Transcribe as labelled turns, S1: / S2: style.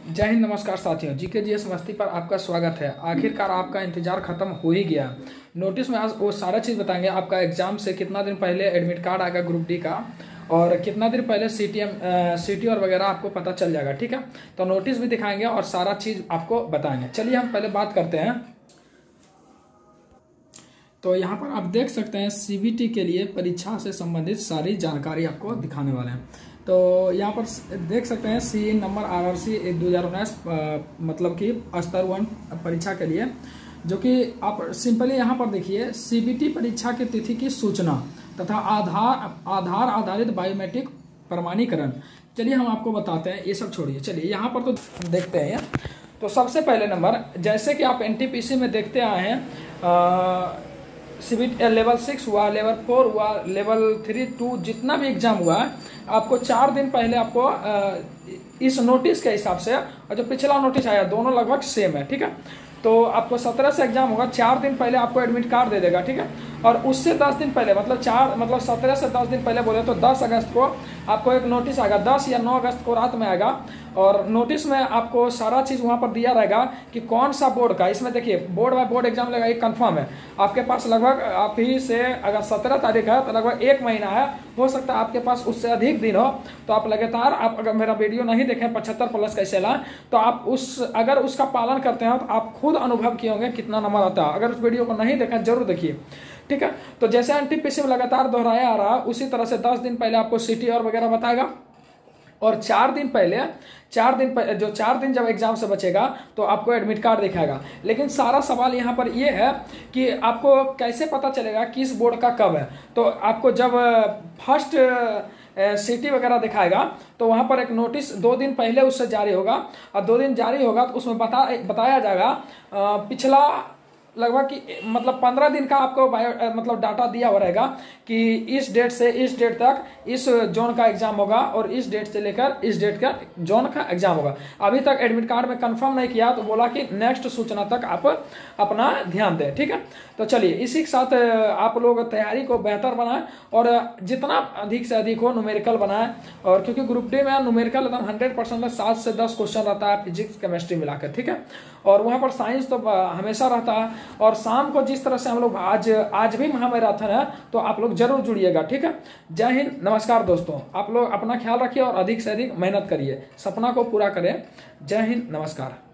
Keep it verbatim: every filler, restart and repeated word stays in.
S1: जय हिंद, नमस्कार साथियों। जीके जीएस मस्ती पर आपका स्वागत है। आखिरकार आपका इंतजार खत्म हो ही गया। नोटिस में आज वो सारा चीज़ बताएंगे। आपका एग्जाम से कितना दिन पहले एडमिट कार्ड आएगा ग्रुप डी का, और कितना दिन पहले C T M C T और वगैरह आपको पता चल जाएगा। ठीक है, तो नोटिस भी दिखाएंगे और सारा चीज़ आपको बताएंगे। चलिए हम पहले बात करते हैं। तो यहाँ पर आप देख सकते हैं सी बी टी के लिए परीक्षा से संबंधित सारी जानकारी आपको दिखाने वाले हैं। तो यहाँ पर देख सकते हैं C number R R C दो हज़ार उन्नीस मतलब कि स्तर वन परीक्षा के लिए, जो कि आप सिंपली यहाँ पर देखिए सी बी टी परीक्षा की तिथि की सूचना तथा आधार आधार आधारित बायोमेट्रिक प्रमाणीकरण। चलिए हम आपको बताते हैं, ये सब छोड़िए। चलिए यहाँ पर तो देखते हैं। तो सबसे पहले नंबर, जैसे कि आप एन टी पी सी में देखते आए हैं, C B T level six हुआ, लेवल फोर हुआ, लेवल थ्री टू जितना भी एग्जाम हुआ है, आपको चार दिन पहले आपको इस नोटिस के हिसाब से, और जो पिछला नोटिस आया दोनों लगभग सेम है। ठीक है, तो आपको सत्रह से एग्जाम होगा, चार दिन पहले आपको एडमिट कार्ड दे देगा। ठीक है, और उससे दस दिन पहले मतलब चार मतलब सत्रह से दस दिन पहले बोले तो दस अगस्त को आपको एक नोटिस आएगा। दस या नौ अगस्त को रात में आएगा, और नोटिस में आपको सारा चीज़ वहाँ पर दिया रहेगा कि कौन सा बोर्ड का। इसमें देखिए बोर्ड बाय बोर्ड एग्जाम लेगा, ये कंफर्म है। आपके पास लगभग अभी से अगर सत्रह तारीख है तो लगभग एक महीना है, हो सकता है आपके पास उससे अधिक दिन हो। तो आप लगातार, आप अगर मेरा वीडियो नहीं देखें पचहत्तर प्लस कैसे ला, तो आप उस अगर उसका पालन करते हैं तो आप खुद अनुभव किए होंगे कितना नंबर आता है। अगर उस वीडियो को नहीं देखा जरूर देखिए। ठीक है, तो जैसे एन टी पी सी में लगातार दोहराया आ रहा, उसी तरह से दस दिन पहले आपको सिटी और वगैरह बताएगा, और चार दिन पहले चार दिन पहले जो चार दिन जब एग्जाम से बचेगा तो आपको एडमिट कार्ड दिखाएगा। लेकिन सारा सवाल यहाँ पर ये है कि आपको कैसे पता चलेगा किस बोर्ड का कब है। तो आपको जब फर्स्ट सिटी वगैरह दिखाएगा तो वहाँ पर एक नोटिस दो दिन पहले उससे जारी होगा, और दो दिन जारी होगा तो उसमें बता बताया जाएगा पिछला लगभग कि मतलब पंद्रह दिन का आपको बायो मतलब डाटा दिया हुआ रहेगा कि इस डेट से इस डेट तक इस जोन का एग्जाम होगा, और इस डेट से लेकर इस डेट का जोन का एग्जाम होगा। अभी तक एडमिट कार्ड में कंफर्म नहीं किया तो बोला कि नेक्स्ट सूचना तक आप अपना ध्यान दें। ठीक है, तो चलिए इसी के साथ आप लोग तैयारी को बेहतर बनाएं, और जितना अधिक से अधिक हो न्यूमेरिकल बनाएं। और क्योंकि ग्रुप डी में न्यूमेरिकल एकदम हंड्रेड परसेंट सात से दस क्वेश्चन रहता है, फिजिक्स केमिस्ट्री मिलाकर। ठीक है, और वहाँ पर साइंस तो हमेशा रहता है। और शाम को जिस तरह से हम लोग आज आज भी महामैराथन है, तो आप लोग जरूर जुड़िएगा। ठीक है, जय हिंद, नमस्कार दोस्तों। आप लोग अपना ख्याल रखिए और अधिक से अधिक मेहनत करिए, सपना को पूरा करें। जय हिंद, नमस्कार।